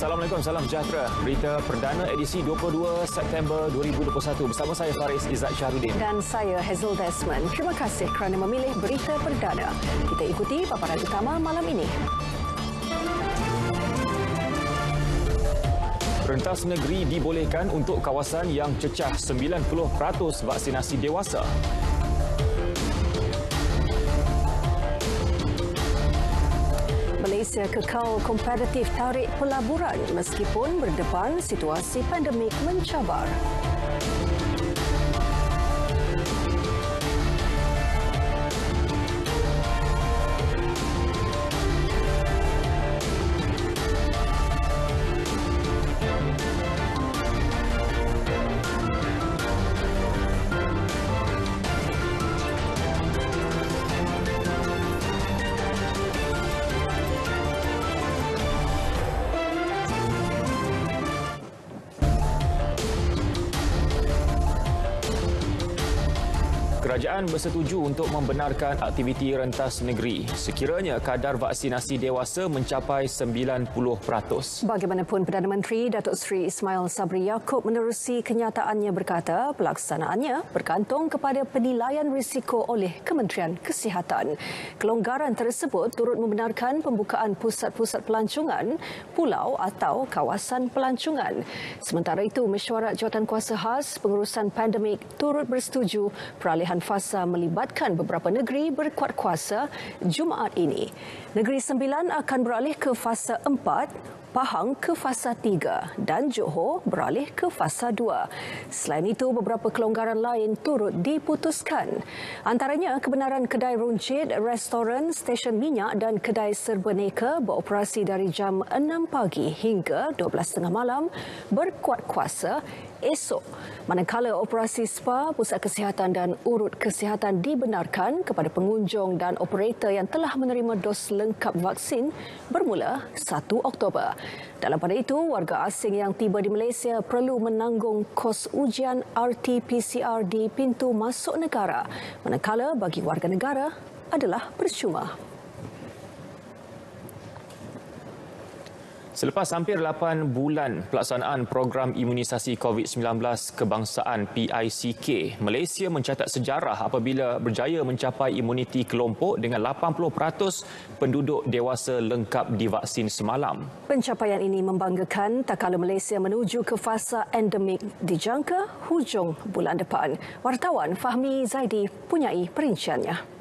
Assalamualaikum, salam sejahtera. Berita perdana edisi 22 September 2021 bersama saya Faris Izzat Syahrudin. Dan saya Hazel Desmond. Terima kasih kerana memilih berita perdana. Kita ikuti paparan utama malam ini. Rentas negeri dibolehkan untuk kawasan yang cecah 90% vaksinasi dewasa. Malaysia kekal kompetitif tarik pelaburan meskipun berdepan situasi pandemik mencabar. Kerajaan bersetuju untuk membenarkan aktiviti rentas negeri sekiranya kadar vaksinasi dewasa mencapai 90%. Bagaimanapun Perdana Menteri Datuk Seri Ismail Sabri Yaakob menerusi kenyataannya berkata pelaksanaannya bergantung kepada penilaian risiko oleh Kementerian Kesihatan. Kelonggaran tersebut turut membenarkan pembukaan pusat-pusat pelancongan, pulau atau kawasan pelancongan. Sementara itu, Mesyuarat Jawatankuasa Khas Pengurusan Pandemik turut bersetuju peralihan fasa melibatkan beberapa negeri berkuat kuasa Jumaat ini. Negeri Sembilan akan beralih ke fasa 4, Pahang ke fasa 3 dan Johor beralih ke fasa 2. Selain itu, beberapa kelonggaran lain turut diputuskan. Antaranya kebenaran kedai runcit, restoran, stesen minyak dan kedai serba neka beroperasi dari jam 6 pagi hingga 12.30 malam berkuat kuasa esok. Manakala operasi spa, pusat kesihatan dan urut kesihatan dibenarkan kepada pengunjung dan operator yang telah menerima dos lengkap vaksin bermula 1 Oktober. Dalam pada itu, warga asing yang tiba di Malaysia perlu menanggung kos ujian RT-PCR di pintu masuk negara, manakala bagi warga negara adalah percuma. Selepas hampir 8 bulan pelaksanaan program imunisasi COVID-19 kebangsaan PICK, Malaysia mencatat sejarah apabila berjaya mencapai imuniti kelompok dengan 80% penduduk dewasa lengkap divaksin semalam. Pencapaian ini membanggakan tak kala Malaysia menuju ke fasa endemik dijangka hujung bulan depan. Wartawan Fahmi Zaidi punyai perinciannya.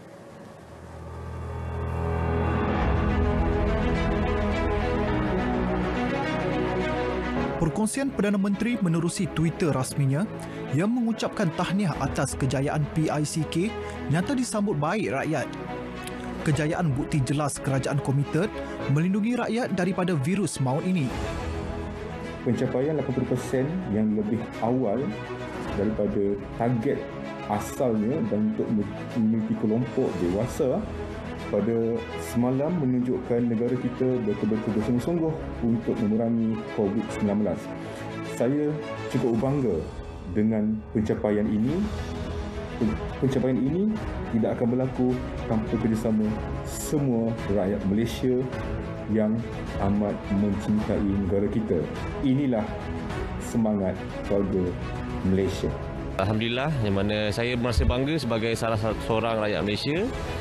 Perkongsian Perdana Menteri menerusi Twitter rasminya yang mengucapkan tahniah atas kejayaan PICK nyata disambut baik rakyat. Kejayaan bukti jelas kerajaan komited melindungi rakyat daripada virus maut ini. Pencapaian 80% yang lebih awal daripada target asalnya dan untuk memiliki kelompok dewasa pada semalam menunjukkan negara kita betul-betul bersungguh-sungguh untuk memerangi COVID-19. Saya cukup bangga dengan pencapaian ini. Pencapaian ini tidak akan berlaku tanpa kerjasama semua rakyat Malaysia yang amat mencintai negara kita. Inilah semangat keluarga Malaysia. Alhamdulillah, yang mana saya merasa bangga sebagai salah seorang rakyat Malaysia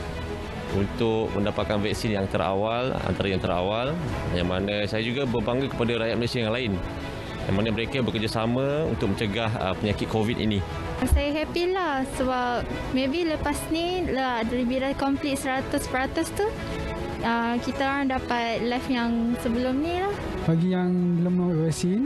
untuk mendapatkan vaksin yang terawal, antara yang terawal, yang mana saya juga berbangga kepada rakyat Malaysia yang lain yang mana mereka bekerjasama untuk mencegah penyakit COVID ini. Saya happy lah sebab maybe lepas ni lah lebih dah complete 100% tu kita orang dapat life yang sebelum ni lah. Bagi yang belum ambil vaksin,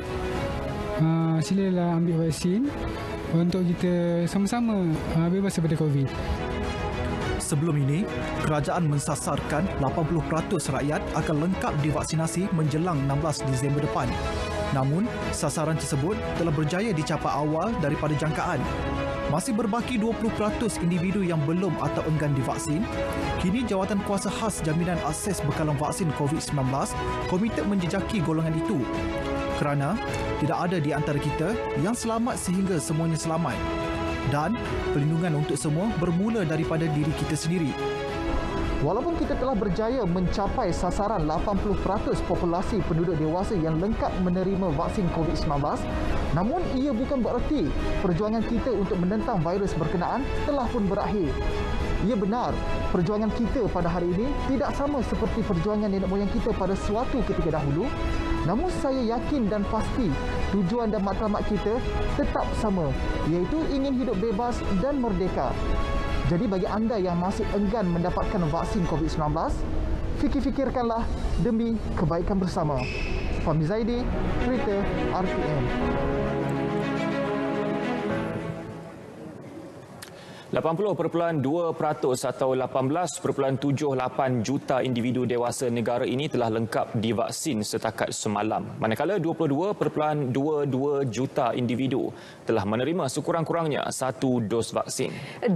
silalah ambil vaksin untuk kita sama-sama bebas daripada COVID. Sebelum ini, kerajaan mensasarkan 80% rakyat akan lengkap divaksinasi menjelang 16 Disember depan. Namun, sasaran tersebut telah berjaya dicapai awal daripada jangkaan. Masih berbaki 20% individu yang belum atau enggan divaksin. Kini Jawatan Kuasa Khas Jaminan Akses Bekalan Vaksin COVID-19 komited menjejaki golongan itu. Kerana tidak ada di antara kita yang selamat sehingga semuanya selamat. Dan perlindungan untuk semua bermula daripada diri kita sendiri. Walaupun kita telah berjaya mencapai sasaran 80% populasi penduduk dewasa yang lengkap menerima vaksin COVID-19, namun ia bukan bererti perjuangan kita untuk menentang virus berkenaan telah pun berakhir. Ia benar, perjuangan kita pada hari ini tidak sama seperti perjuangan nenek moyang kita pada suatu ketika dahulu. Namun saya yakin dan pasti tujuan dan matlamat kita tetap sama, iaitu ingin hidup bebas dan merdeka. Jadi bagi anda yang masih enggan mendapatkan vaksin COVID-19, fikir-fikirkanlah demi kebaikan bersama. Fahmi Zaidi, Berita RTM. 80.2% atau 18.78 juta individu dewasa negara ini telah lengkap divaksin setakat semalam. Manakala 22.22 juta individu telah menerima sekurang-kurangnya satu dos vaksin.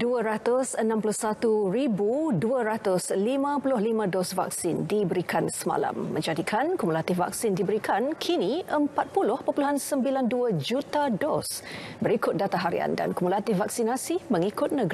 261,255 dos vaksin diberikan semalam, menjadikan kumulatif vaksin diberikan kini 40.92 juta dos. Berikut data harian dan kumulatif vaksinasi mengikut negeri.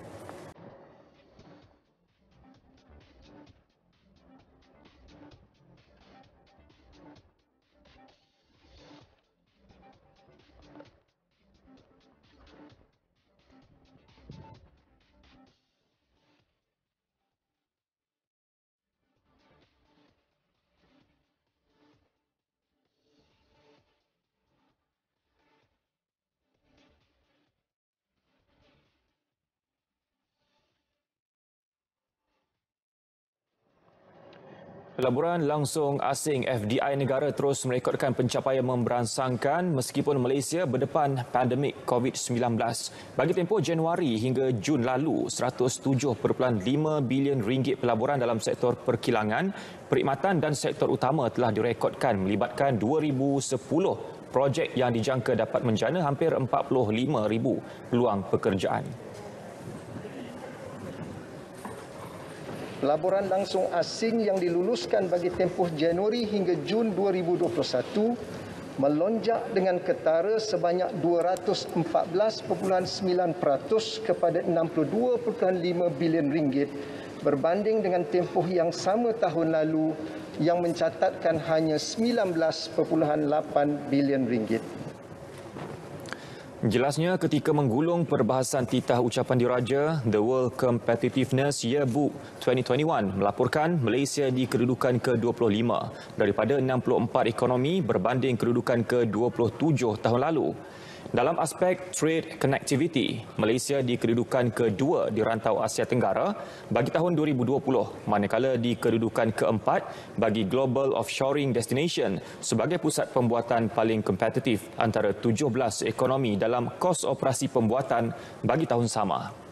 Pelaburan langsung asing FDI negara terus merekodkan pencapaian memberansangkan meskipun Malaysia berdepan pandemik COVID-19. Bagi tempoh Januari hingga Jun lalu, 107.5 bilion ringgit pelaburan dalam sektor perkilangan, perkhidmatan dan sektor utama telah direkodkan melibatkan 2,010 projek yang dijangka dapat menjana hampir 45,000 peluang pekerjaan. Laporan langsung asing yang diluluskan bagi tempoh Januari hingga Jun 2021 melonjak dengan ketara sebanyak 214.9% kepada 62.5 bilion ringgit berbanding dengan tempoh yang sama tahun lalu yang mencatatkan hanya 19.8 bilion ringgit. Jelasnya ketika menggulung perbahasan titah ucapan diraja, The World Competitiveness Yearbook 2021 melaporkan Malaysia di kedudukan ke-25 daripada 64 ekonomi berbanding kedudukan ke-27 tahun lalu. Dalam aspek trade connectivity, Malaysia di kedudukan kedua di rantau Asia Tenggara bagi tahun 2020, manakala di kedudukan keempat bagi Global Offshoring Destination sebagai pusat pembuatan paling kompetitif antara 17 ekonomi dalam kos operasi pembuatan bagi tahun sama.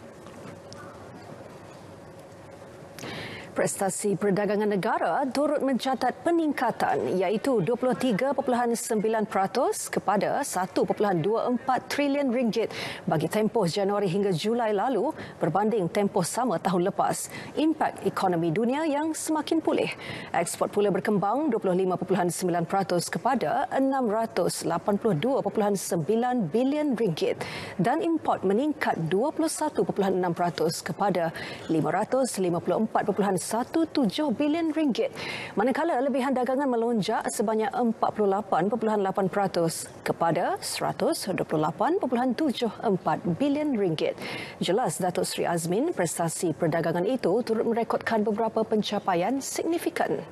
Prestasi perdagangan negara turut mencatat peningkatan iaitu 23.9% kepada 1.24 trilion ringgit bagi tempoh Januari hingga Julai lalu berbanding tempoh sama tahun lepas. Impak ekonomi dunia yang semakin pulih. Ekspor pula berkembang 25.9% kepada 682.9 bilion ringgit dan import meningkat 21.6% kepada 554.17 bilion ringgit. Manakala lebihan dagangan melonjak sebanyak 48.8% kepada 128.74 bilion ringgit. Jelas Datuk Seri Azmin, prestasi perdagangan itu turut merekodkan beberapa pencapaian signifikan.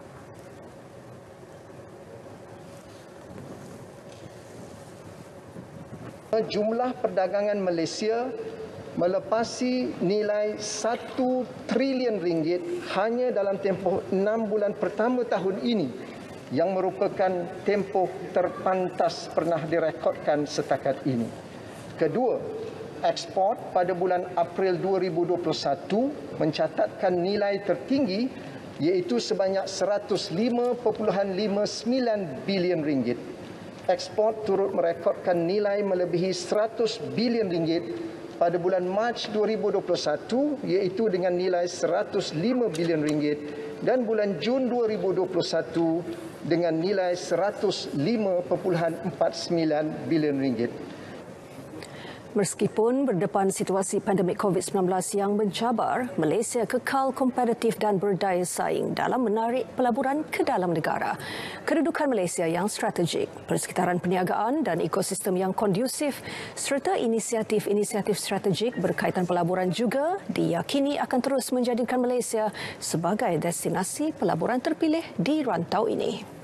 Jumlah perdagangan Malaysia melepasi nilai 1 trilion ringgit hanya dalam tempoh 6 bulan pertama tahun ini yang merupakan tempoh terpantas pernah direkodkan setakat ini. Kedua, ekspor pada bulan April 2021 mencatatkan nilai tertinggi iaitu sebanyak 105.59 bilion ringgit. Ekspor turut merekodkan nilai melebihi 100 bilion ringgit pada bulan Mac 2021 iaitu dengan nilai 105 bilion ringgit dan bulan Jun 2021 dengan nilai 105.49 bilion ringgit. Meskipun berdepan situasi pandemik COVID-19 yang mencabar, Malaysia kekal kompetitif dan berdaya saing dalam menarik pelaburan ke dalam negara. Kedudukan Malaysia yang strategik, persekitaran perniagaan dan ekosistem yang kondusif serta inisiatif-inisiatif strategik berkaitan pelaburan juga diyakini akan terus menjadikan Malaysia sebagai destinasi pelaburan terpilih di rantau ini.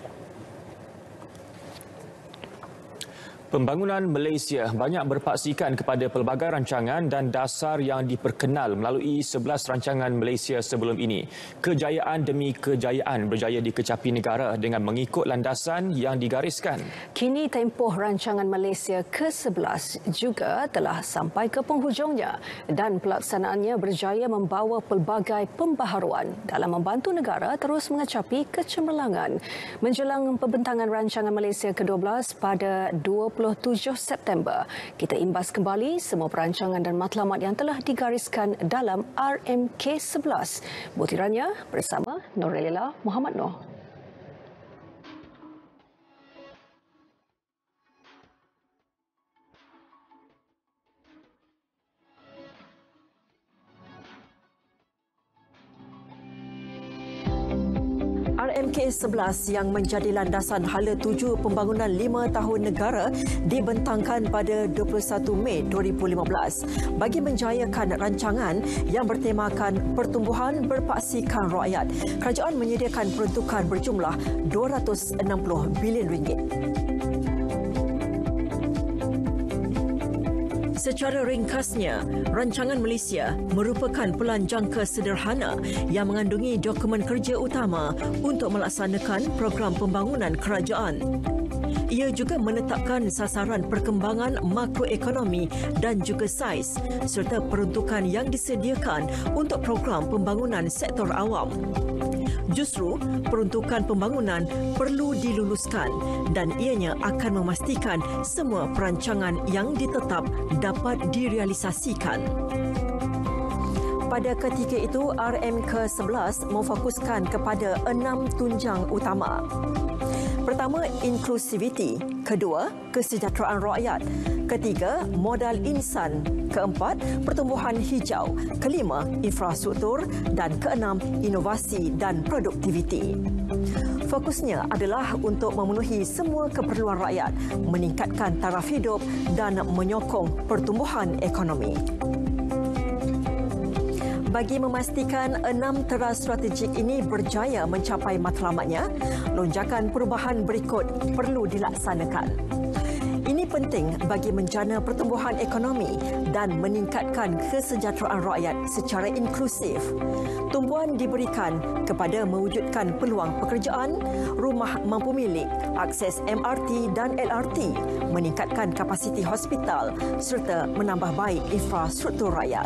Pembangunan Malaysia banyak berpaksikan kepada pelbagai rancangan dan dasar yang diperkenal melalui 11 rancangan Malaysia sebelum ini. Kejayaan demi kejayaan berjaya dikecapi negara dengan mengikut landasan yang digariskan. Kini tempoh rancangan Malaysia ke-11 juga telah sampai ke penghujungnya dan pelaksanaannya berjaya membawa pelbagai pembaharuan dalam membantu negara terus mengecapi kecemerlangan. Menjelang pembentangan rancangan Malaysia ke-12 pada 27 September, kita imbas kembali semua perancangan dan matlamat yang telah digariskan dalam RMK 11. Butirannya bersama Nurlela Muhammad Noor. RMK11 yang menjadi landasan hala tuju pembangunan 5 tahun negara dibentangkan pada 21 Mei 2015 bagi menjayakan rancangan yang bertemakan pertumbuhan berpaksikan rakyat. Kerajaan menyediakan peruntukan berjumlah RM260 bilion. Secara ringkasnya, rancangan Malaysia merupakan pelan jangka sederhana yang mengandungi dokumen kerja utama untuk melaksanakan program pembangunan kerajaan. Ia juga menetapkan sasaran perkembangan makroekonomi dan juga saiz serta peruntukan yang disediakan untuk program pembangunan sektor awam. Justru, peruntukan pembangunan perlu diluluskan dan ianya akan memastikan semua perancangan yang ditetap dapat direalisasikan. Pada ketika itu, RMK11 memfokuskan kepada 6 tunjang utama. Pertama, inklusiviti. Kedua, kesejahteraan rakyat. Ketiga, modal insan. Keempat, pertumbuhan hijau. Kelima, infrastruktur. Dan keenam, inovasi dan produktiviti. Fokusnya adalah untuk memenuhi semua keperluan rakyat, meningkatkan taraf hidup dan menyokong pertumbuhan ekonomi. Bagi memastikan 6 teras strategik ini berjaya mencapai matlamatnya, lonjakan perubahan berikut perlu dilaksanakan. Ini penting bagi menjana pertumbuhan ekonomi dan meningkatkan kesejahteraan rakyat secara inklusif. Tumpuan diberikan kepada mewujudkan peluang pekerjaan, rumah mampu milik, akses MRT dan LRT, meningkatkan kapasiti hospital serta menambah baik infrastruktur rakyat.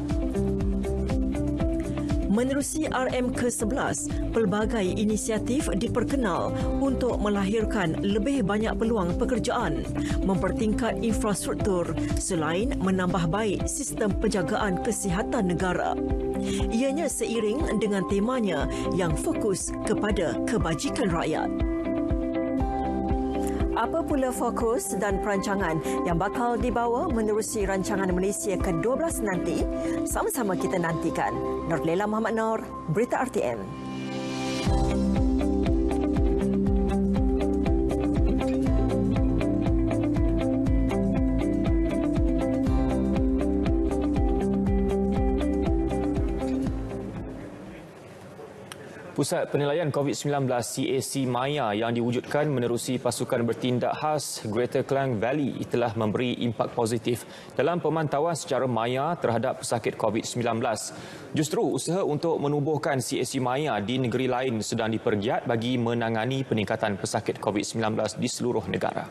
Menerusi RMK11, pelbagai inisiatif diperkenal untuk melahirkan lebih banyak peluang pekerjaan, mempertingkat infrastruktur selain menambah baik sistem penjagaan kesihatan negara. Ianya seiring dengan temanya yang fokus kepada kebajikan rakyat. Apa pula fokus dan perancangan yang bakal dibawa menerusi rancangan Malaysia ke-12 nanti? Sama-sama kita nantikan. Nurlela Muhammad Noor, Berita RTM. Pusat Penilaian COVID-19 CAC Maya yang diwujudkan menerusi pasukan bertindak khas Greater Klang Valley telah memberi impak positif dalam pemantauan secara maya terhadap pesakit COVID-19. Justru usaha untuk menubuhkan CAC Maya di negeri lain sedang dipergiat bagi menangani peningkatan pesakit COVID-19 di seluruh negara.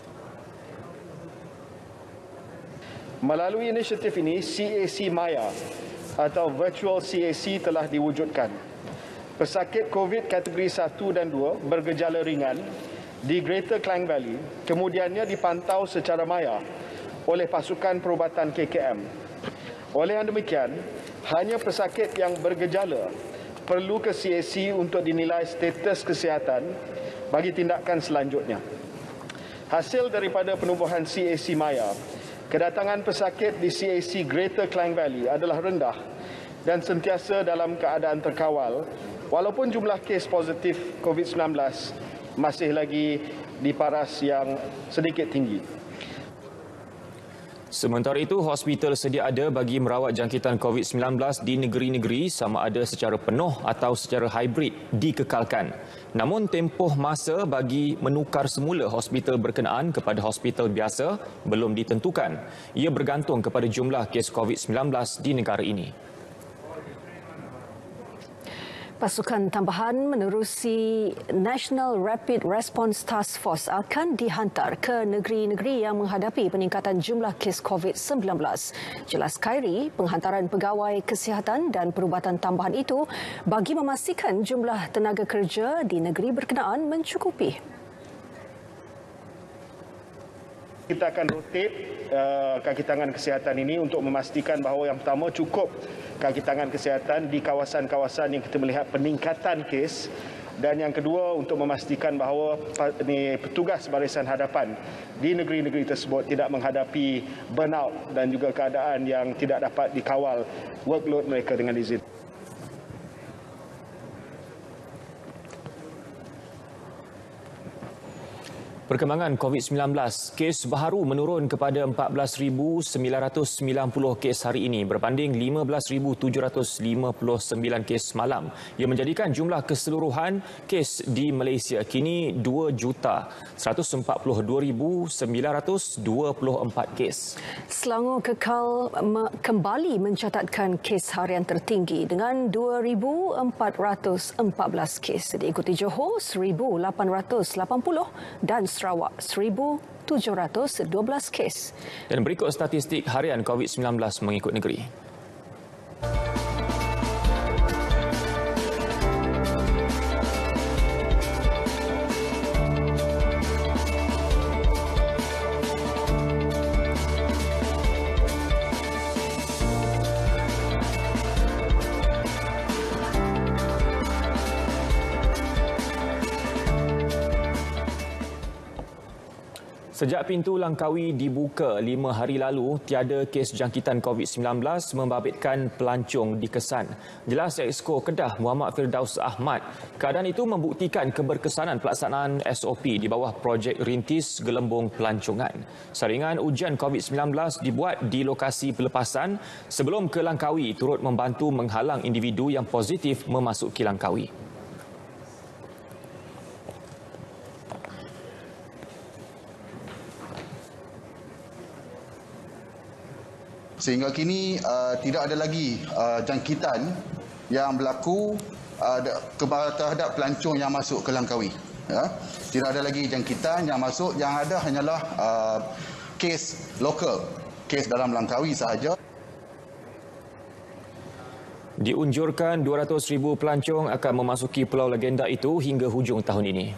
Melalui inisiatif ini, CAC Maya atau Virtual CAC telah diwujudkan. Pesakit COVID kategori 1 dan 2 bergejala ringan di Greater Klang Valley kemudiannya dipantau secara maya oleh pasukan perubatan KKM. Oleh yang demikian, hanya pesakit yang bergejala perlu ke CAC untuk dinilai status kesihatan bagi tindakan selanjutnya. Hasil daripada penubuhan CAC Maya Kedatangan pesakit di CAC Greater Klang Valley adalah rendah dan sentiasa dalam keadaan terkawal walaupun jumlah kes positif COVID-19 masih lagi di paras yang sedikit tinggi. Sementara itu, hospital sedia ada bagi merawat jangkitan COVID-19 di negeri-negeri sama ada secara penuh atau secara hybrid dikekalkan. Namun, tempoh masa bagi menukar semula hospital berkenaan kepada hospital biasa belum ditentukan. Ia bergantung kepada jumlah kes COVID-19 di negara ini. Pasukan tambahan menerusi National Rapid Response Task Force akan dihantar ke negeri-negeri yang menghadapi peningkatan jumlah kes COVID-19. Jelas Khairi, penghantaran pegawai kesihatan dan perubatan tambahan itu bagi memastikan jumlah tenaga kerja di negeri berkenaan mencukupi. Kita akan rotate kaki tangan kesihatan ini untuk memastikan bahawa yang pertama cukup kaki tangan kesihatan di kawasan-kawasan yang kita melihat peningkatan kes, dan yang kedua untuk memastikan bahawa petugas barisan hadapan di negeri-negeri tersebut tidak menghadapi burnout dan juga keadaan yang tidak dapat dikawal workload mereka dengan izin. Perkembangan COVID-19, kes baharu menurun kepada 14,990 kes hari ini berbanding 15,759 kes malam. Ia menjadikan jumlah keseluruhan kes di Malaysia kini 2,142,924 kes. Selangor kekal kembali mencatatkan kes harian tertinggi dengan 2,414 kes. Diikuti Johor 1,880 dan Sarawak 1,712 kes. Dan berikut statistik harian COVID-19 mengikut negeri. Sejak pintu Langkawi dibuka 5 hari lalu, tiada kes jangkitan COVID-19 membabitkan pelancong di Kesan. Jelas Exco Kedah Muhammad Firdaus Ahmad, keadaan itu membuktikan keberkesanan pelaksanaan SOP di bawah projek rintis gelembung pelancongan. Saringan ujian COVID-19 dibuat di lokasi pelepasan sebelum ke Langkawi turut membantu menghalang individu yang positif memasuki Langkawi. Sehingga kini tidak ada lagi jangkitan yang berlaku terhadap pelancong yang masuk ke Langkawi. Ya. Tidak ada lagi jangkitan yang masuk, yang ada hanyalah kes lokal, kes dalam Langkawi sahaja. Diunjurkan 200,000 pelancong akan memasuki Pulau Legenda itu hingga hujung tahun ini.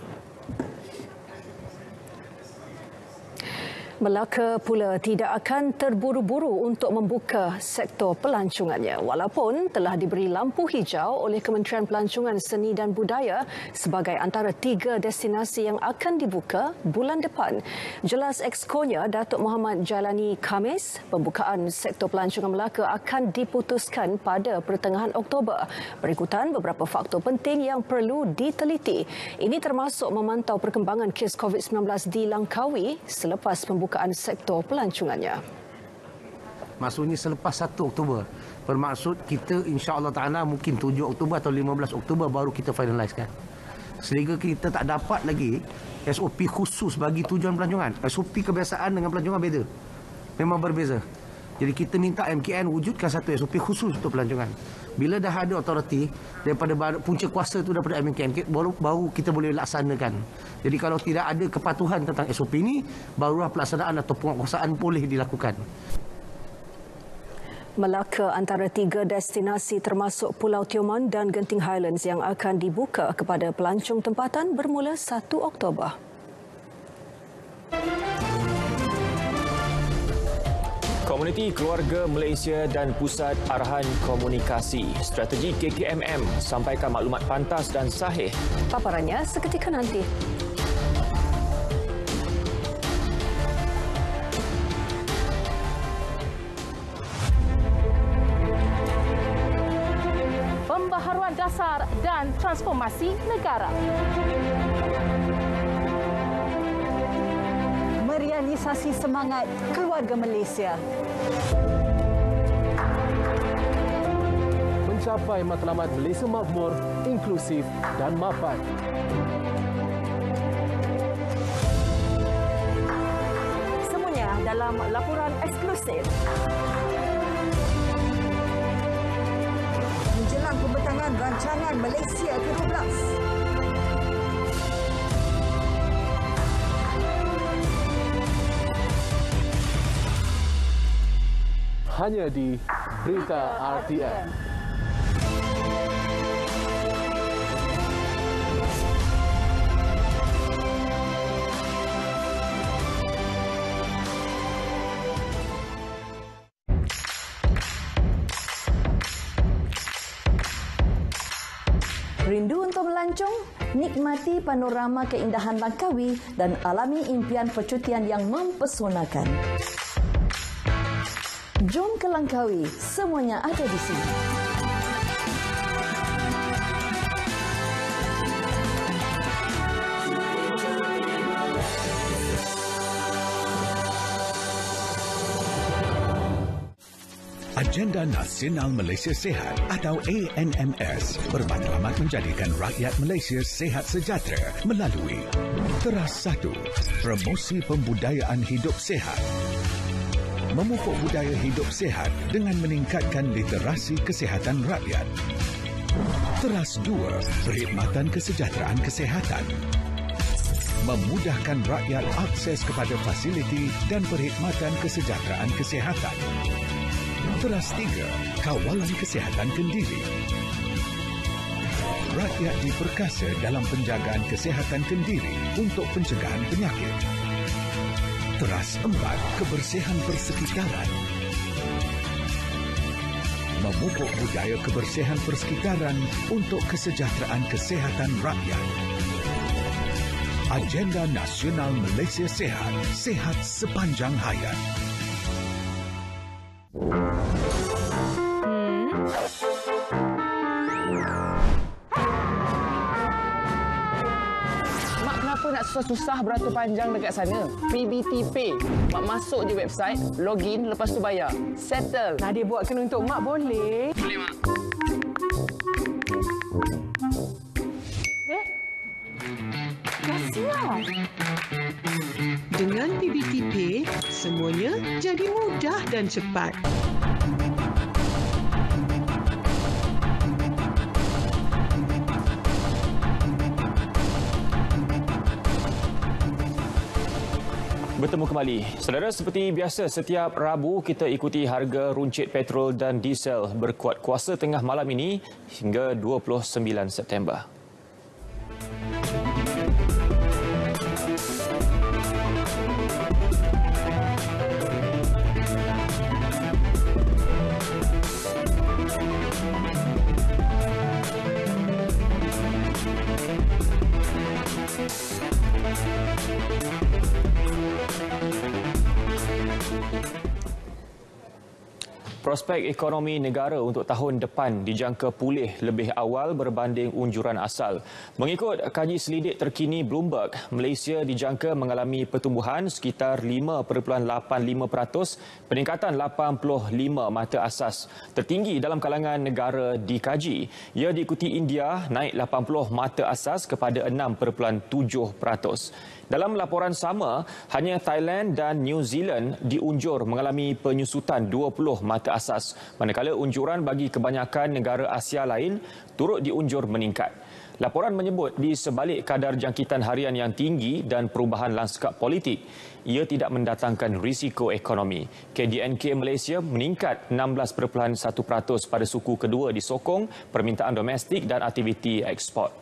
Melaka pula tidak akan terburu-buru untuk membuka sektor pelancongannya walaupun telah diberi lampu hijau oleh Kementerian Pelancongan Seni dan Budaya sebagai antara 3 destinasi yang akan dibuka bulan depan. Jelas Exco-nya Datuk Muhammad Jalani Khamis, pembukaan sektor pelancongan Melaka akan diputuskan pada pertengahan Oktober berikutan beberapa faktor penting yang perlu diteliti. Ini termasuk memantau perkembangan kes COVID-19 di Langkawi selepas pembukaan sektor pelancongannya. Maksudnya selepas 1 Oktober. Bermaksud kita insya-Allah Ta'ala mungkin 7 Oktober atau 15 Oktober baru kita finalisekan. Sehingga kita tak dapat lagi SOP khusus bagi tujuan pelancongan. SOP kebiasaan dengan pelancongan beza. Memang berbeza. Jadi kita minta MKN wujudkan satu SOP khusus untuk pelancongan. Bila dah ada authority daripada punca kuasa itu daripada MKN, baru kita boleh laksanakan. Jadi kalau tidak ada kepatuhan tentang SOP ini, barulah pelaksanaan atau penguasaan boleh dilakukan. Melaka antara 3 destinasi termasuk Pulau Tioman dan Genting Highlands yang akan dibuka kepada pelancong tempatan bermula 1 Oktober. Komuniti Keluarga Malaysia dan Pusat Arahan Komunikasi Strategi KKMM sampaikan maklumat pantas dan sahih. Paparannya seketika nanti. haruan dasar dan transformasi negara. Merealisasi semangat keluarga Malaysia. Mencapai matlamat Malaysia makmur, inklusif dan mapan. Semuanya dalam laporan eksklusif. Menjelang pembentangan rancangan Malaysia ke-12. Hanya di Berita RTM. Rindu untuk melancong? Nikmati panorama keindahan Langkawi dan alami impian percutian yang mempesonakan. Jom ke Langkawi, semuanya ada di sini. Agenda Nasional Malaysia Sihat atau ANMS bermatlamat menjadikan rakyat Malaysia sihat sejahtera melalui Teras 1, promosi pembudayaan hidup sihat. Memupuk budaya hidup sihat dengan meningkatkan literasi kesihatan rakyat. Teras 2, perkhidmatan kesejahteraan kesihatan. Memudahkan rakyat akses kepada fasiliti dan perkhidmatan kesejahteraan kesihatan. Teras 3, kawalan kesihatan kendiri. Rakyat diperkasa dalam penjagaan kesihatan kendiri untuk pencegahan penyakit. Teras 4, kebersihan persekitaran. Memupuk budaya kebersihan persekitaran untuk kesejahteraan kesihatan rakyat. Agenda Nasional Malaysia Sihat, sihat sepanjang hayat. Mak kenapa nak susah-susah beratur panjang dekat sana? PBT Pay. Mak masuk je website, login, lepas tu bayar. Settle. Nadia buatkan untuk Mak boleh? Boleh, Mak. Kasihan. Dengan PBT Pay, semuanya jadi mudah dan cepat. Bertemu kembali. Saudara, seperti biasa setiap Rabu kita ikuti harga runcit petrol dan diesel berkuat kuasa tengah malam ini hingga 29 September. Prospek ekonomi negara untuk tahun depan dijangka pulih lebih awal berbanding unjuran asal. Mengikut kaji selidik terkini Bloomberg, Malaysia dijangka mengalami pertumbuhan sekitar 5.85%, peningkatan 85 mata asas. Tertinggi dalam kalangan negara dikaji. Ia diikuti India naik 80 mata asas kepada 6.7%. Dalam laporan sama, hanya Thailand dan New Zealand diunjur mengalami penyusutan 20 mata asas, manakala unjuran bagi kebanyakan negara Asia lain turut diunjur meningkat. Laporan menyebut di sebalik kadar jangkitan harian yang tinggi dan perubahan lanskap politik, ia tidak mendatangkan risiko ekonomi. KDNK Malaysia meningkat 16.1% pada suku kedua disokong permintaan domestik dan aktiviti ekspor.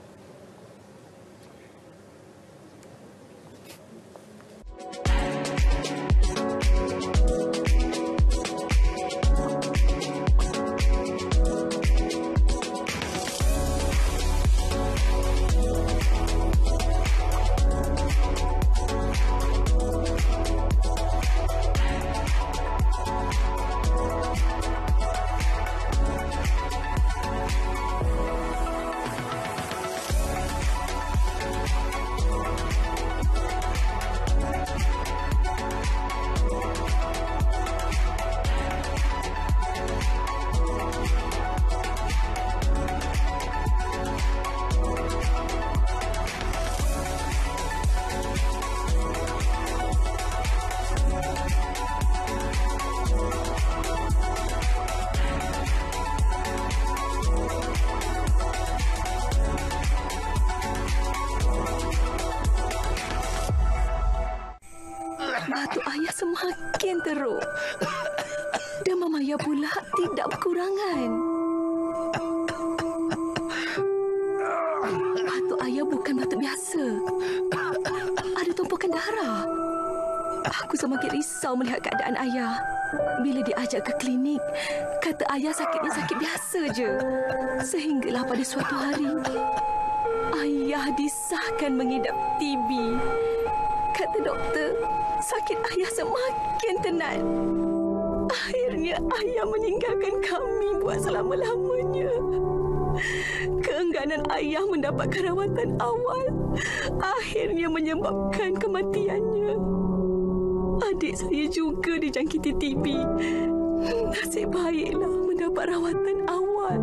Aku semakin risau melihat keadaan ayah. Bila diajak ke klinik, kata ayah sakitnya sakit biasa je. Sehinggalah pada suatu hari, ayah disahkan mengidap TB. Kata doktor, sakit ayah semakin tenat. Akhirnya ayah meninggalkan kami buat selama-lamanya. Keengganan ayah mendapatkan rawatan awal akhirnya menyebabkan kematiannya. Adik saya juga dijangkiti TB. Nasib baiklah mendapat rawatan awal.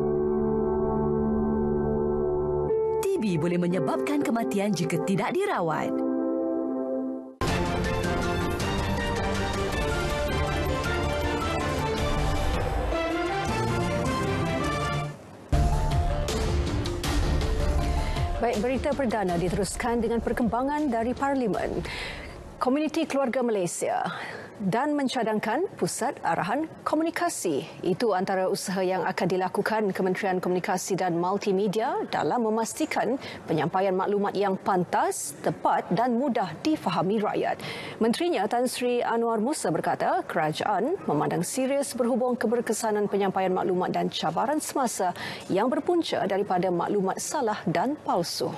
TB boleh menyebabkan kematian jika tidak dirawat. Baik, berita perdana diteruskan dengan perkembangan dari Parlimen. Komuniti Keluarga Malaysia dan mencadangkan pusat arahan komunikasi. Itu antara usaha yang akan dilakukan Kementerian Komunikasi dan Multimedia dalam memastikan penyampaian maklumat yang pantas, tepat dan mudah difahami rakyat. Menterinya Tan Sri Anwar Musa berkata kerajaan memandang serius berhubung keberkesanan penyampaian maklumat dan cabaran semasa yang berpunca daripada maklumat salah dan palsu.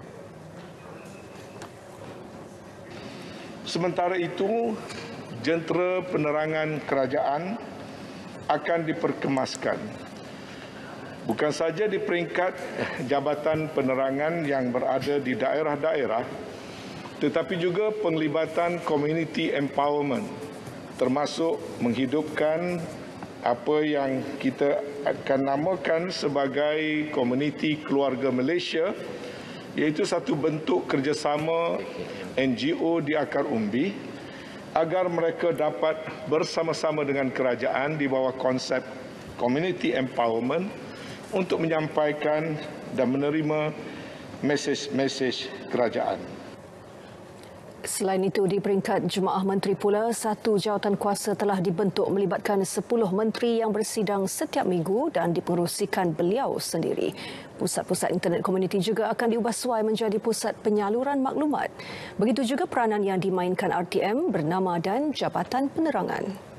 Sementara itu, jentera penerangan kerajaan akan diperkemaskan. Bukan saja di peringkat jabatan penerangan yang berada di daerah-daerah, tetapi juga penglibatan community empowerment, termasuk menghidupkan apa yang kita akan namakan sebagai Komuniti Keluarga Malaysia, iaitu satu bentuk kerjasama NGO di akar umbi agar mereka dapat bersama-sama dengan kerajaan di bawah konsep community empowerment untuk menyampaikan dan menerima mesej-mesej kerajaan. Selain itu, di peringkat Jemaah Menteri pula, satu jawatan kuasa telah dibentuk melibatkan 10 menteri yang bersidang setiap minggu dan dipengerusikan beliau sendiri. Pusat-pusat internet komuniti juga akan diubah suai menjadi pusat penyaluran maklumat. Begitu juga peranan yang dimainkan RTM bernama dan Jabatan Penerangan.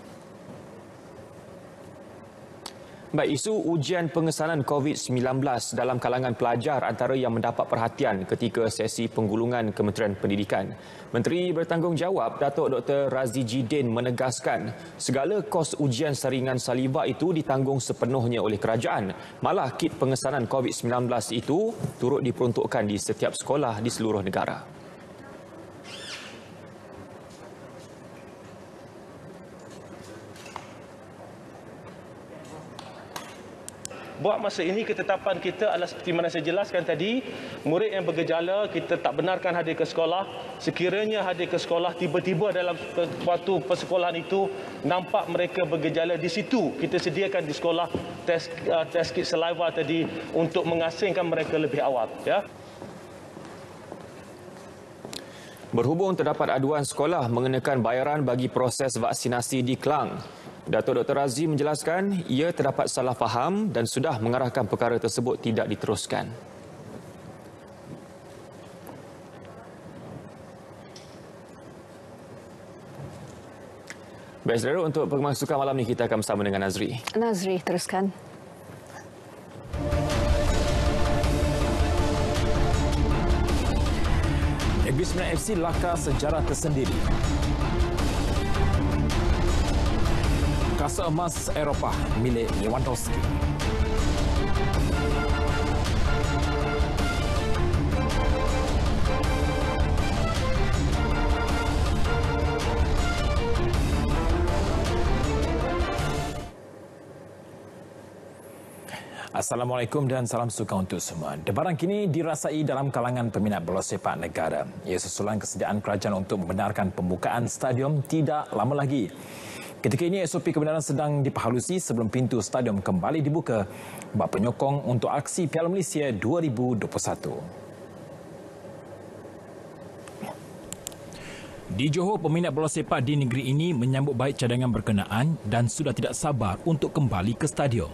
Baik, isu ujian pengesanan COVID-19 dalam kalangan pelajar antara yang mendapat perhatian ketika sesi penggulungan Kementerian Pendidikan. Menteri Bertanggungjawab Datuk Dr. Razi Jidin menegaskan segala kos ujian saringan saliva itu ditanggung sepenuhnya oleh kerajaan. Malah kit pengesanan COVID-19 itu turut diperuntukkan di setiap sekolah di seluruh negara. Buat masa ini, ketetapan kita adalah seperti mana saya jelaskan tadi, murid yang bergejala kita tak benarkan hadir ke sekolah. Sekiranya hadir ke sekolah, tiba-tiba dalam waktu persekolahan itu nampak mereka bergejala, di situ kita sediakan di sekolah test kit saliva tadi untuk mengasingkan mereka lebih awal. Ya. Berhubung terdapat aduan sekolah mengenakan bayaran bagi proses vaksinasi di Klang, Datuk Dr. Razi menjelaskan ia terdapat salah faham dan sudah mengarahkan perkara tersebut tidak diteruskan. Baik, saudara, untuk pemasukan malam ini kita akan bersama dengan Nazri. Nazri, teruskan. Negeri Sembilan FC lakar sejarah tersendiri. Kasa emas Eropah milik Lewandowski. Assalamualaikum dan salam suka untuk semua. Debaran kini dirasai dalam kalangan peminat bola sepak negara. Ia susulan kesediaan kerajaan untuk membenarkan pembukaan stadium tidak lama lagi. Ketika ini, SOP kebenaran sedang diperhalusi sebelum pintu stadium kembali dibuka bak penyokong untuk aksi Piala Malaysia 2021. Di Johor, peminat bola sepak di negeri ini menyambut baik cadangan berkenaan dan sudah tidak sabar untuk kembali ke stadium.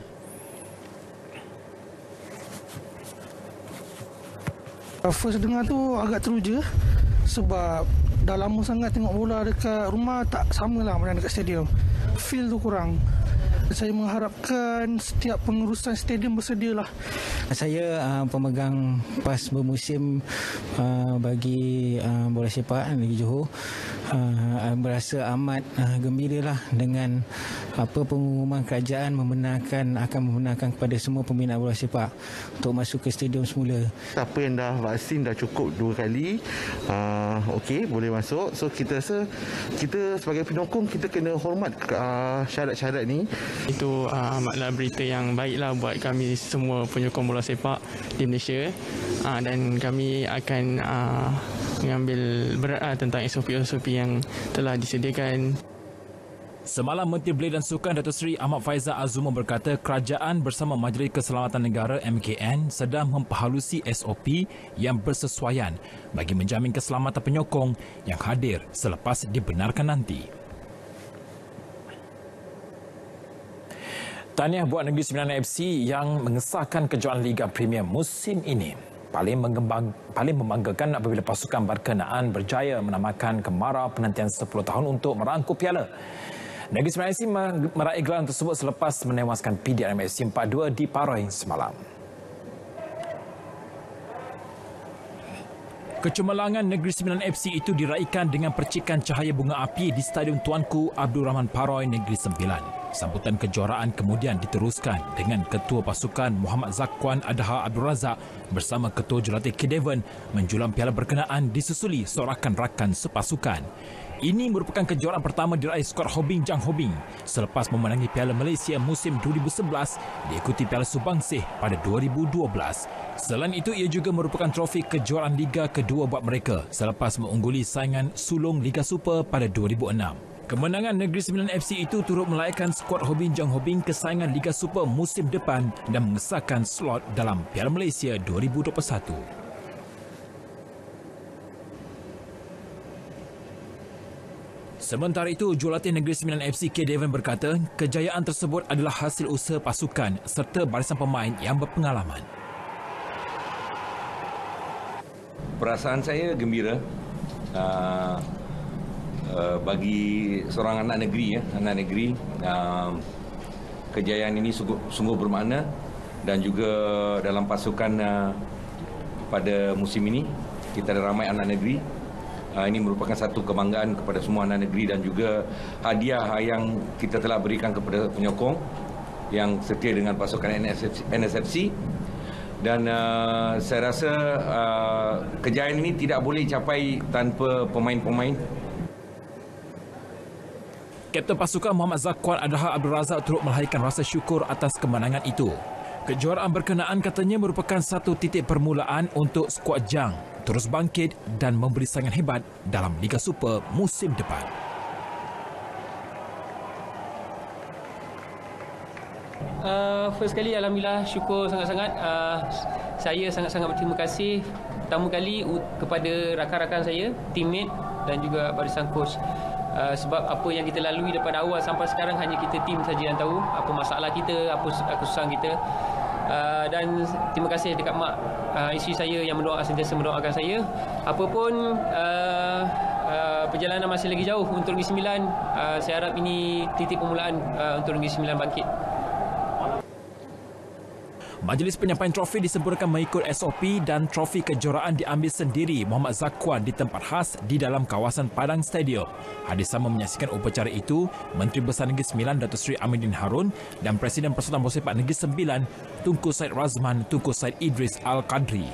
First dengar tu agak teruja sebab dah lama sangat tengok bola dekat rumah, tak samalah macam dekat stadium. Feel tu kurang. Saya mengharapkan setiap pengurusan stadium bersedialah. Saya pemegang pas bermusim bagi bola sepak Negeri Johor. Berasa amat gembiralah dengan apa pengumuman kerajaan akan membenarkan kepada semua peminat bola sepak untuk masuk ke stadium semula. Siapa yang dah vaksin dah cukup 2 kali, okey boleh masuk. So kita rasa kita sebagai penyokong kita kena hormat syarat-syarat ni. Itu amatlah berita yang baiklah buat kami semua penyokong bola sepak di Malaysia, dan kami akan mengambil berat tentang SOP-SOP yang telah disediakan. Semalam Menteri Belia dan Sukan Datuk Seri Ahmad Faizal Azumo berkata kerajaan bersama Majlis Keselamatan Negara MKN sedang memperhalusi SOP yang bersesuaian bagi menjamin keselamatan penyokong yang hadir selepas dibenarkan nanti. Tahniah buat Negeri Sembilan FC yang mengesahkan kejuaraan Liga Premier musim ini. Paling membanggakan apabila pasukan berkenaan berjaya menamakan kemara penantian 10 tahun untuk merangkul piala. Negeri Sembilan FC meraih gelar tersebut selepas menewaskan PDRM FC 4-2 di Paroi semalam. Kecemerlangan Negeri Sembilan FC itu diraikan dengan percikan cahaya bunga api di Stadium Tuanku Abdul Rahman Paroi Negeri Sembilan. Sambutan kejuaraan kemudian diteruskan dengan Ketua Pasukan Muhammad Zakwan Adha Abdul Razak bersama Ketua Jurulatih K. Devon menjulang piala berkenaan disusuli sorakan rakan sepasukan. Ini merupakan kejuaraan pertama diraih skuad Hobing Jang Hobing selepas memenangi Piala Malaysia musim 2011 diikuti Piala Subangsih pada 2012. Selain itu, ia juga merupakan trofi kejuaraan Liga kedua buat mereka selepas mengungguli saingan sulung Liga Super pada 2006. Kemenangan Negeri Sembilan FC itu turut melayakkan skuad Hobing Jang Hobing ke saingan Liga Super musim depan dan mengesahkan slot dalam Piala Malaysia 2021. Sementara itu, Jurulatih Negeri Sembilan FC K. Devon berkata kejayaan tersebut adalah hasil usaha pasukan serta barisan pemain yang berpengalaman. Perasaan saya gembira. Bagi seorang anak negeri, kejayaan ini sungguh bermakna dan juga dalam pasukan pada musim ini kita ada ramai anak negeri. Ini merupakan satu kebanggaan kepada semua anak negeri dan juga hadiah yang kita telah berikan kepada penyokong yang setia dengan pasukan NSFC. Dan saya rasa kejayaan ini tidak boleh dicapai tanpa pemain-pemain. Kapten pasukan Muhammad Zakwan Adha Abdul Razak turut melahirkan rasa syukur atas kemenangan itu. Kejuaraan berkenaan katanya merupakan satu titik permulaan untuk skuad Jang terus bangkit dan memberi saingan hebat dalam Liga Super musim depan. First kali alhamdulillah syukur sangat-sangat. Saya sangat-sangat berterima kasih pertama kali kepada rakan-rakan saya, teammate dan juga barisan coach. Sebab apa yang kita lalui daripada awal sampai sekarang hanya kita tim saja yang tahu apa masalah kita, apa kesusahan kita. Dan terima kasih dekat mak isteri saya yang sentiasa mendoakan saya. Apapun perjalanan masih lagi jauh untuk Negeri Sembilan, saya harap ini titik permulaan untuk Negeri Sembilan bangkit. Majlis penyampaian trofi disempurnakan mengikut SOP dan trofi kejuaraan diambil sendiri Muhammad Zakwan di tempat khas di dalam kawasan Padang Stadium. Hadir sama menyaksikan upacara itu Menteri Besar Negeri Sembilan Datuk Seri Aminuddin Harun dan Presiden Persatuan Bola Sepak Negeri Sembilan Tunku Said Razman Tunku Said Idris Al-Qadri.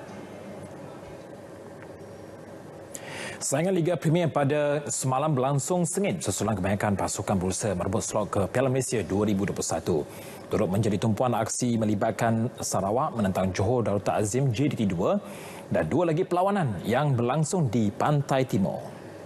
Saingan Liga Premier pada semalam berlangsung sengit sesulang kebanyakan pasukan berusaha merebut slot ke Piala Malaysia 2021. Turut menjadi tumpuan aksi melibatkan Sarawak menentang Johor Darul Ta'zim JDT 2 dan dua lagi perlawanan yang berlangsung di Pantai Timur.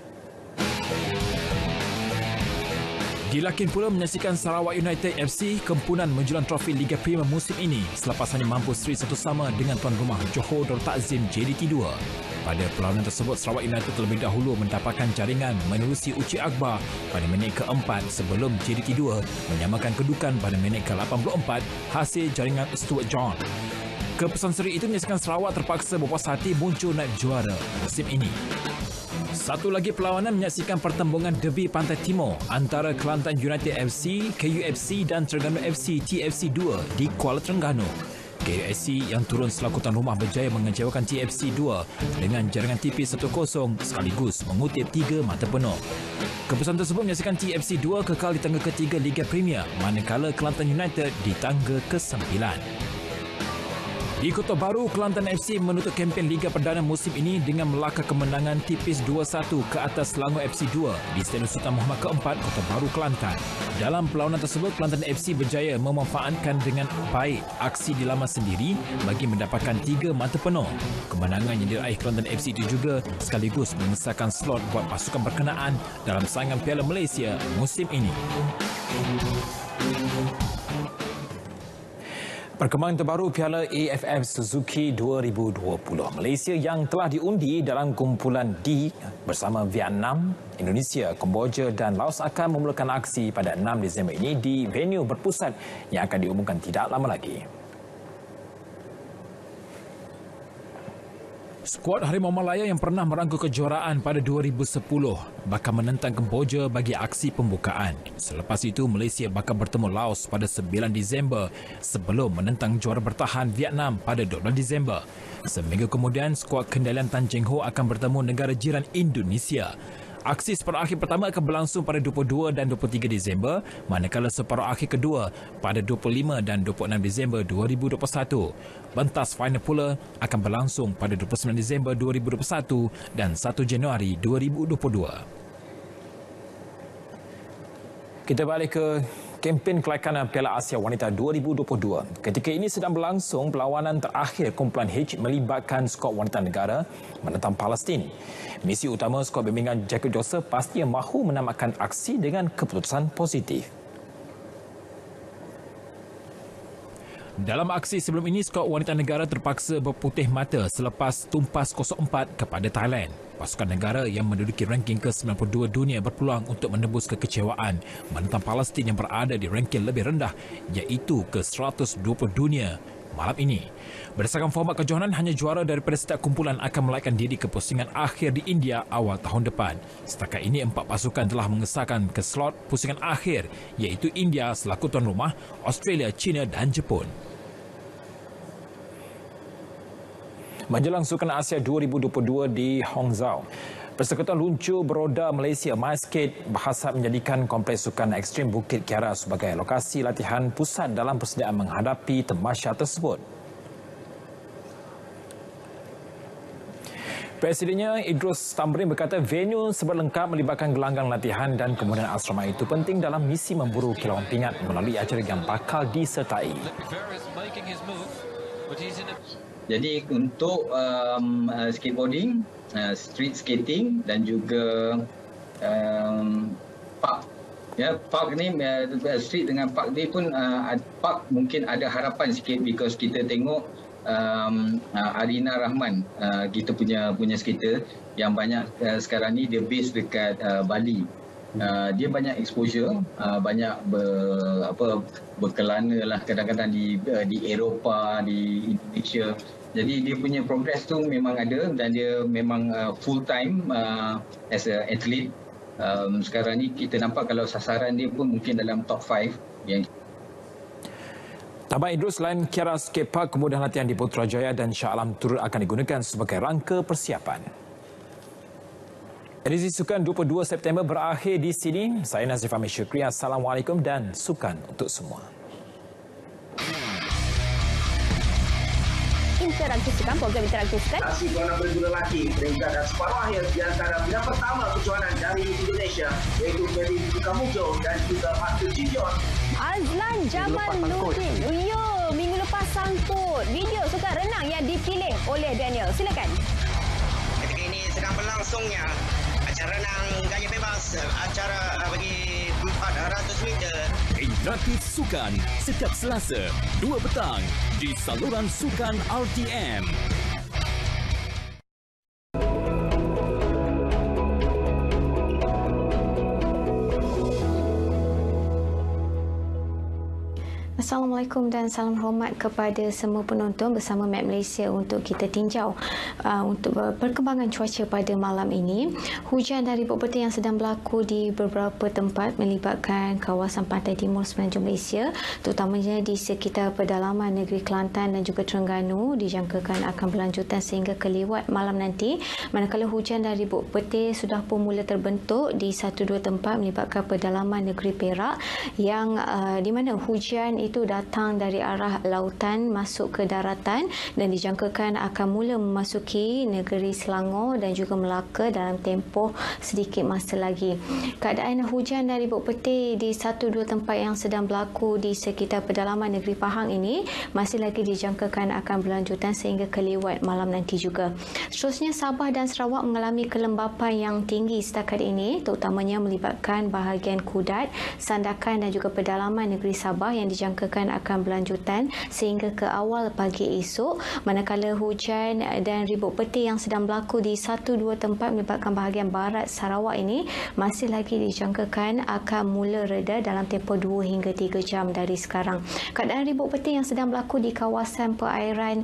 Dilakin pula menyaksikan Sarawak United FC kempunan menjulang trofi Liga Premier musim ini selepas hanya mampu seri satu sama dengan tuan rumah Johor Darul Ta'zim JDT 2. Pada perlawanan tersebut, Sarawak United terlebih dahulu mendapatkan jaringan menerusi Uci Akbar pada minit ke-4 sebelum JDT 2 menyamakan kedudukan pada minit ke-84 hasil jaringan Stuart John. Kepesan seri itu menyaksikan Sarawak terpaksa berpuas hati muncul naik juara musim ini. Satu lagi perlawanan menyaksikan pertembungan derby Pantai Timur antara Kelantan United FC, KUFC dan Terengganu FC TFC 2 di Kuala Terengganu. KUFC yang turun selaku tuan rumah berjaya mengecewakan TFC 2 dengan jaringan tipis 1-0 sekaligus mengutip 3 mata penuh. Keputusan tersebut menyaksikan TFC 2 kekal di tangga ketiga Liga Premier manakala Kelantan United di tangga ke-9. Di Kota Baru, Kelantan FC menutup kempen Liga Perdana musim ini dengan melakar kemenangan tipis 2-1 ke atas Selangor FC 2 di Stadium Sultan Muhammad ke-4, Kota Baru, Kelantan. Dalam perlawanan tersebut, Kelantan FC berjaya memanfaatkan dengan baik aksi di laman sendiri bagi mendapatkan 3 mata penuh. Kemenangan yang diraih Kelantan FC itu juga sekaligus mengesahkan slot buat pasukan berkenaan dalam saingan Piala Malaysia musim ini. Perkembangan terbaru Piala AFF Suzuki 2020. Malaysia yang telah diundi dalam kumpulan D bersama Vietnam, Indonesia, Kemboja dan Laos akan memulakan aksi pada 6 Disember ini di venue berpusat yang akan diumumkan tidak lama lagi. Skuad Harimau Malaya yang pernah merangkul kejuaraan pada 2010 bakal menentang Kemboja bagi aksi pembukaan. Selepas itu, Malaysia bakal bertemu Laos pada 9 Disember sebelum menentang juara bertahan Vietnam pada 12 Disember. Seminggu kemudian, skuad kendalian Tan Cheng Ho akan bertemu negara jiran Indonesia. Aksi separuh akhir pertama akan berlangsung pada 22 dan 23 Disember, manakala separuh akhir kedua pada 25 dan 26 Disember 2021. Pentas final pula akan berlangsung pada 29 Disember 2021 dan 1 Januari 2022. Kita balik ke kempen kelaikan Piala Asia Wanita 2022. Ketika ini sedang berlangsung perlawanan terakhir kumpulan H melibatkan skuad wanita negara menentang Palestin. Misi utama skuad bimbingan Jacob Joseph pastinya mahu menamatkan aksi dengan keputusan positif. Dalam aksi sebelum ini, skuad wanita negara terpaksa berputih mata selepas tumpas 0-4 kepada Thailand. Pasukan negara yang menduduki ranking ke-92 dunia berpeluang untuk menembus kekecewaan menentang Palestin yang berada di ranking lebih rendah iaitu ke-120 dunia malam ini. Berdasarkan format kejohanan, hanya juara daripada setiap kumpulan akan melaikan diri ke pusingan akhir di India awal tahun depan. Setakat ini, 4 pasukan telah mengesahkan ke slot pusingan akhir iaitu India selaku tuan rumah, Australia, China dan Jepun. Menjelang Sukan Asia 2022 di Hangzhou, Persekutuan Luncur Beroda Malaysia MySkate berhasrat menjadikan kompleks sukan ekstrim Bukit Kiara sebagai lokasi latihan pusat dalam persediaan menghadapi tamasya tersebut. Presidennya Idrus Tamrin berkata venue seberlengkap melibatkan gelanggang latihan dan kemudian asrama itu penting dalam misi memburu kilauan pingat melalui acara yang bakal disertai. Jadi untuk skateboarding, street skating dan juga park. Ya, park ni street dengan park ni pun park mungkin ada harapan sikit because kita tengok Arina Rahman, kita punya skater yang banyak sekarang ni dia base dekat Bali. Dia banyak exposure, banyak berkelana lah kadang-kadang di Eropah, di Indonesia. Jadi dia punya progress tu memang ada dan dia memang full time as a athlete. Sekarang ni kita nampak kalau sasaran dia pun mungkin dalam top 5 yang Tambah Idrus, selain Kiara Skate Park, kemudian latihan di Putrajaya dan Shah Alam turut akan digunakan sebagai rangka persiapan. Edisi Sukan 22 September berakhir di sini. Saya Nazif Ahmed Syukri. Assalamualaikum dan sukan untuk semua. Interaktif Sukan, program Interaktif Sukan. Aksi kawanan berguna lelaki peringkat dan separuh akhir di antara pilihan pertama kejohanan dari Indonesia iaitu Kevin Sukamujo dan juga Master Jijon. Azlan Jamal Nurdin. Minggu lepas sangkut video sukan renang yang dipilih oleh Daniel. Silakan. Ketika ini sedang berlangsungnya acara renang gaya bebas, acara bagi 400 meter. Interaktif Sukan setiap Selasa 2 petang di saluran Sukan RTM. Assalamualaikum dan salam hormat kepada semua penonton bersama Map Malaysia untuk kita tinjau untuk perkembangan cuaca pada malam ini. Hujan dan ribut petir yang sedang berlaku di beberapa tempat melibatkan kawasan pantai timur semenanjung Malaysia, terutamanya di sekitar pedalaman negeri Kelantan dan juga Terengganu dijangkakan akan berlanjutan sehingga ke lewat malam nanti. Manakala hujan dan ribut petir sudah pun mula terbentuk di 1-2 tempat melibatkan pedalaman negeri Perak yang di mana hujan itu datang dari arah lautan masuk ke daratan dan dijangkakan akan mula memasuki negeri Selangor dan juga Melaka dalam tempoh sedikit masa lagi. Keadaan hujan dan ribut petir di 1-2 tempat yang sedang berlaku di sekitar pedalaman negeri Pahang ini masih lagi dijangkakan akan berlanjutan sehingga ke lewat malam nanti juga. Seterusnya, Sabah dan Sarawak mengalami kelembapan yang tinggi setakat ini, terutamanya melibatkan bahagian Kudat, Sandakan dan juga pedalaman negeri Sabah yang dijangkakan akan berlanjutan sehingga ke awal pagi esok. Manakala hujan dan ribut petir yang sedang berlaku di 1-2 tempat melibatkan bahagian barat Sarawak ini masih lagi dijangkakan akan mula reda dalam tempoh 2 hingga 3 jam dari sekarang. Keadaan ribut petir yang sedang berlaku di kawasan perairan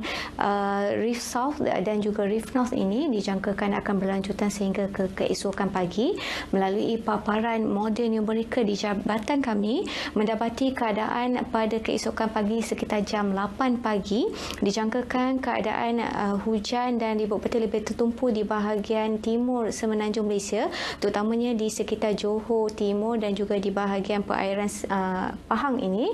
Reef South dan juga Reef North ini dijangkakan akan berlanjutan sehingga ke keesokan pagi. Melalui paparan model numerika di jabatan kami, mendapati keadaan pada keesokan pagi sekitar jam 8 pagi dijangkakan keadaan hujan dan ribut petir lebih tertumpu di bahagian timur semenanjung Malaysia, terutamanya di sekitar Johor Timur dan juga di bahagian perairan Pahang ini,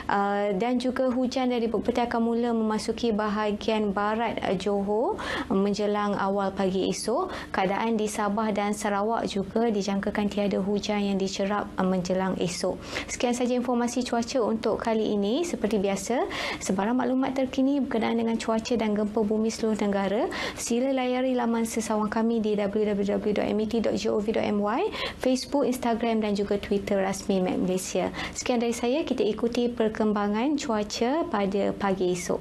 dan juga hujan dan ribut petir akan mula memasuki bahagian barat Johor menjelang awal pagi esok. Keadaan di Sabah dan Sarawak juga dijangkakan tiada hujan yang dicerap menjelang esok. Sekian saja informasi cuaca untuk kali ini. Seperti biasa, sebarang maklumat terkini berkenaan dengan cuaca dan gempa bumi seluruh negara, sila layari laman sesawang kami di www.met.gov.my, Facebook, Instagram dan juga Twitter rasmi Map Malaysia. Sekian dari saya, kita ikuti perkembangan cuaca pada pagi esok.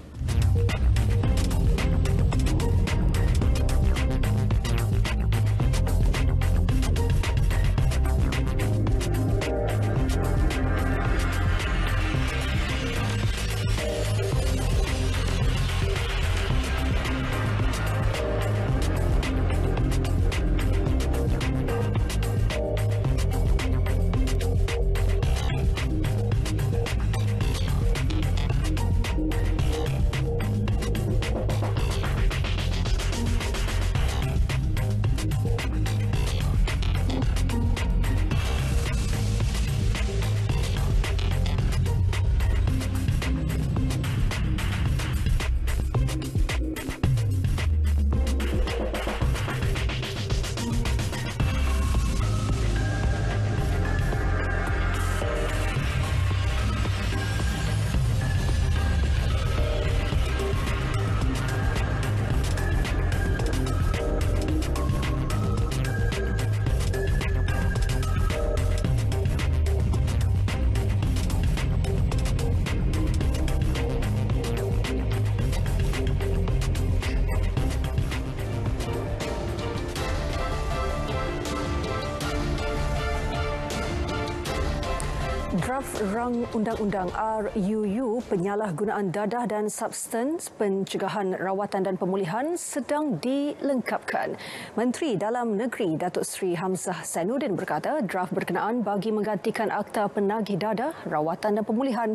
Draft Rang Undang-Undang RUU Penyalahgunaan Dadah dan Substans Pencegahan Rawatan dan Pemulihan sedang dilengkapkan. Menteri Dalam Negeri Datuk Seri Hamzah Zainuddin berkata draft berkenaan bagi menggantikan Akta Penagih Dadah, Rawatan dan Pemulihan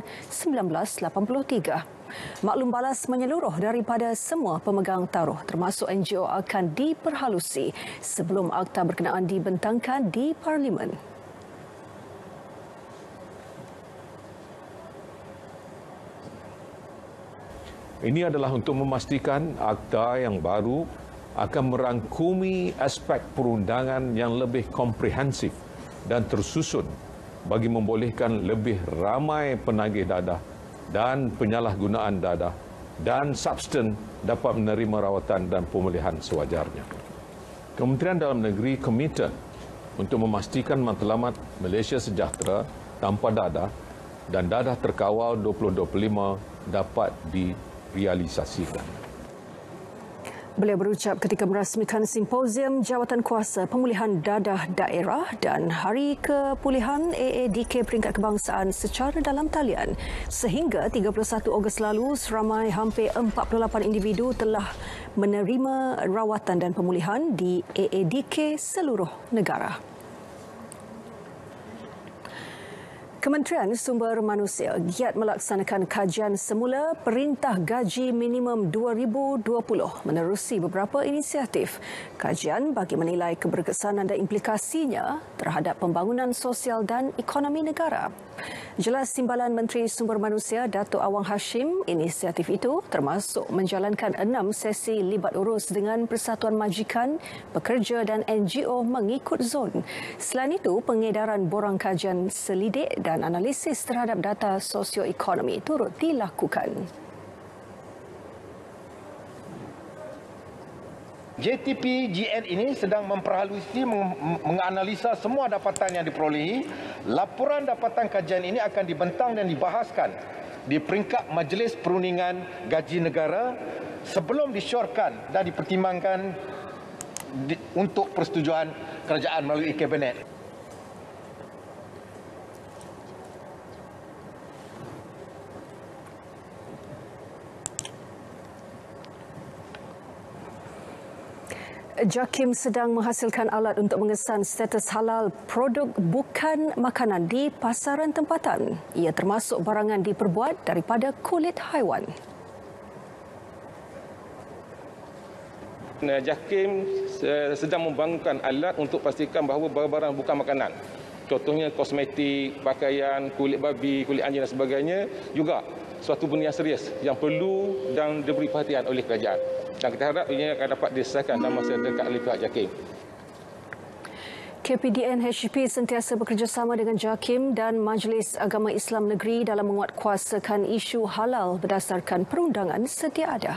1983. Maklum balas menyeluruh daripada semua pemegang taruh termasuk NGO akan diperhalusi sebelum akta berkenaan dibentangkan di Parlimen. Ini adalah untuk memastikan akta yang baru akan merangkumi aspek perundangan yang lebih komprehensif dan tersusun bagi membolehkan lebih ramai penagih dadah dan penyalahgunaan dadah dan substan dapat menerima rawatan dan pemulihan sewajarnya. Kementerian Dalam Negeri komited untuk memastikan matlamat Malaysia sejahtera tanpa dadah dan dadah terkawal 2025 dapat direalisasikan. Beliau berucap ketika merasmikan Simposium Jawatan Kuasa Pemulihan Dadah Daerah dan Hari Kepulihan AADK Peringkat Kebangsaan secara dalam talian. Sehingga 31 Ogos lalu, seramai hampir 48 individu telah menerima rawatan dan pemulihan di AADK seluruh negara. Kementerian Sumber Manusia giat melaksanakan kajian semula Perintah Gaji Minimum 2020 menerusi beberapa inisiatif. Kajian bagi menilai keberkesanan dan implikasinya terhadap pembangunan sosial dan ekonomi negara. Jelas Timbalan Menteri Sumber Manusia Datuk Awang Hashim, inisiatif itu termasuk menjalankan 6 sesi libat urus dengan Persatuan Majikan, Pekerja dan NGO mengikut zon. Selain itu, pengedaran borang kajian selidik dan analisis terhadap data sosioekonomi turut dilakukan. JTP GN ini sedang memperhalusi menganalisa semua dapatan yang diperolehi. Laporan dapatan kajian ini akan dibentang dan dibahaskan di peringkat Majlis Perundingan Gaji Negara sebelum disyorkan dan dipertimbangkan untuk persetujuan kerajaan melalui Kabinet. JAKIM sedang menghasilkan alat untuk mengesan status halal produk bukan makanan di pasaran tempatan. Ia termasuk barangan diperbuat daripada kulit haiwan. JAKIM sedang membangunkan alat untuk pastikan bahawa barang-barang bukan makanan. Contohnya kosmetik, pakaian, kulit babi, kulit anjing dan sebagainya juga suatu benda yang serius yang perlu dan diberi perhatian oleh kerajaan. Dan kita harap ini akan dapat diselesaikan dalam masa dekat oleh pihak JAKIM. KPDN HDP sentiasa bekerjasama dengan JAKIM dan Majlis Agama Islam Negeri dalam menguatkuasakan isu halal berdasarkan perundangan sedia ada.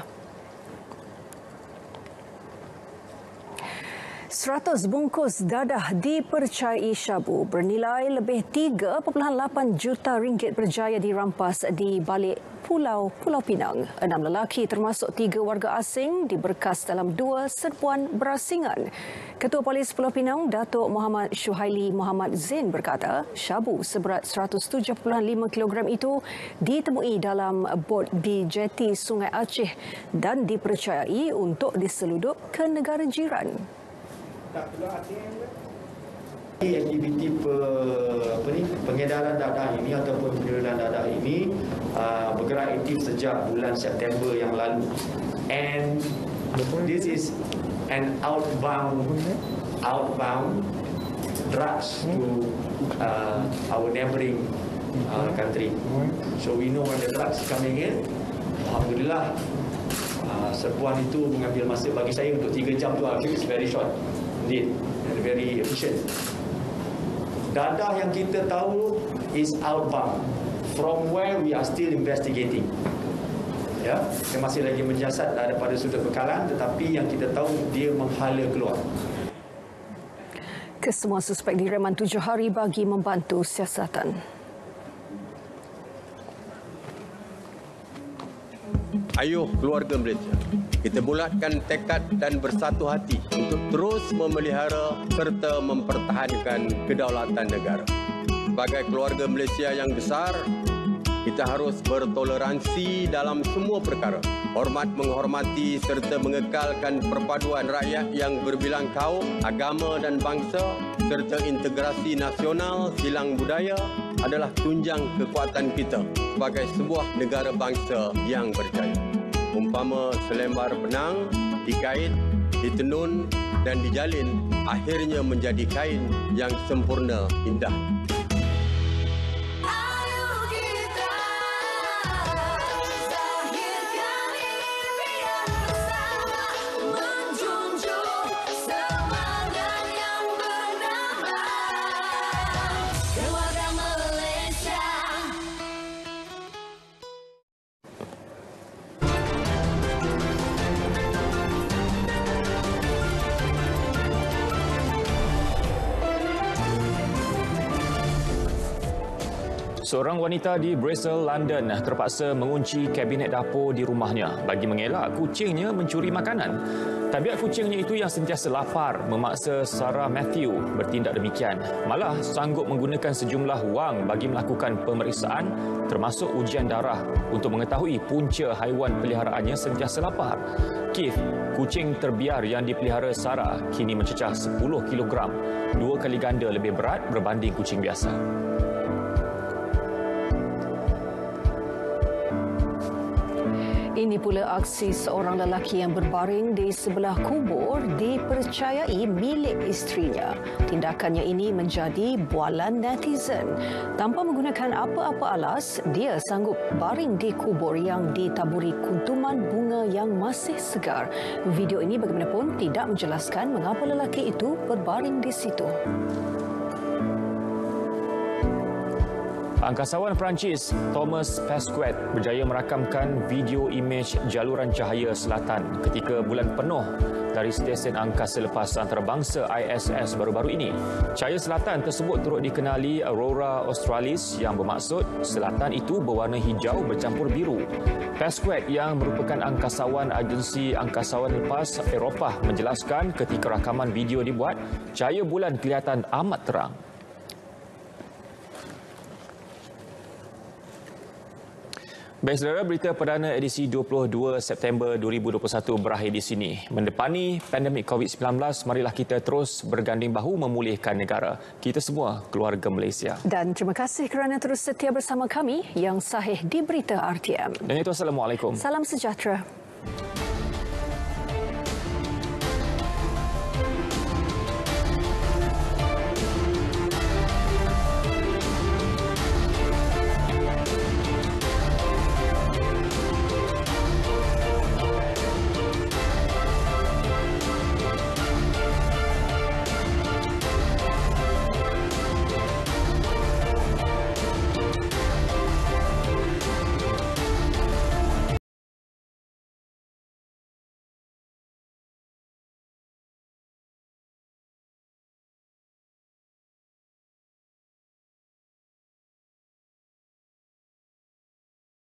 100 bungkus dadah dipercayai syabu bernilai lebih 3.8 juta ringgit berjaya dirampas di balik Pulau Pinang. 6 lelaki termasuk 3 warga asing diberkas dalam 2 serbuan berasingan. Ketua Polis Pulau Pinang, Datuk Muhammad Syuhaili Muhammad Zain berkata, syabu seberat 107.5 kilogram itu ditemui dalam bot di jeti Sungai Aceh dan dipercayai untuk diseludup ke negara jiran. Aktiviti pengedaran dadah ini ataupun penjualan dadah ini bergerak aktif sejak bulan September yang lalu, and this is an outbound drugs to our neighboring country. So we know when the drugs coming in, alhamdulillah serbuan itu mengambil masa bagi saya untuk 3 jam tu, it's very short indeed and very efficient. Dadah yang kita tahu is outbound from where we are still investigating. Ya, kita masih lagi menyiasat daripada sudut bekalan, tetapi yang kita tahu dia menghala keluar. Kesemua suspek direman 7 hari bagi membantu siasatan. Ayuh keluarga Malaysia, kita bulatkan tekad dan bersatu hati untuk terus memelihara serta mempertahankan kedaulatan negara. Sebagai keluarga Malaysia yang besar, kita harus bertoleransi dalam semua perkara. Hormat menghormati serta mengekalkan perpaduan rakyat yang berbilang kaum, agama dan bangsa serta integrasi nasional silang budaya adalah tunjang kekuatan kita sebagai sebuah negara bangsa yang berjaya. Umpama selembar benang dikait, ditenun dan dijalin, akhirnya menjadi kain yang sempurna indah. Seorang wanita di Bristol, London terpaksa mengunci kabinet dapur di rumahnya bagi mengelak kucingnya mencuri makanan. Tabiat kucingnya itu yang sentiasa lapar memaksa Sarah Matthew bertindak demikian. Malah sanggup menggunakan sejumlah wang bagi melakukan pemeriksaan termasuk ujian darah untuk mengetahui punca haiwan peliharaannya sentiasa lapar. Keith, kucing terbiar yang dipelihara Sarah, kini mencecah 10 kg, 2 kali ganda lebih berat berbanding kucing biasa. Ini pula aksi seorang lelaki yang berbaring di sebelah kubur dipercayai milik isterinya. Tindakannya ini menjadi bualan netizen. Tanpa menggunakan apa-apa alas, dia sanggup baring di kubur yang ditaburi kuntuman bunga yang masih segar. Video ini bagaimanapun tidak menjelaskan mengapa lelaki itu berbaring di situ. Angkasawan Perancis Thomas Pesquet berjaya merakamkan video imej jaluran cahaya selatan ketika bulan penuh dari stesen angkasa lepas antarabangsa ISS baru-baru ini. Cahaya selatan tersebut turut dikenali Aurora Australis yang bermaksud selatan itu berwarna hijau bercampur biru. Pesquet yang merupakan angkasawan agensi angkasawan lepas Eropah menjelaskan ketika rakaman video dibuat, cahaya bulan kelihatan amat terang. Baik saudara, berita perdana edisi 22 September 2021 berakhir di sini. Mendepani pandemik COVID-19, marilah kita terus berganding bahu memulihkan negara. Kita semua keluarga Malaysia. Dan terima kasih kerana terus setia bersama kami yang sahih di Berita RTM. Dan itu, Assalamualaikum. Salam sejahtera.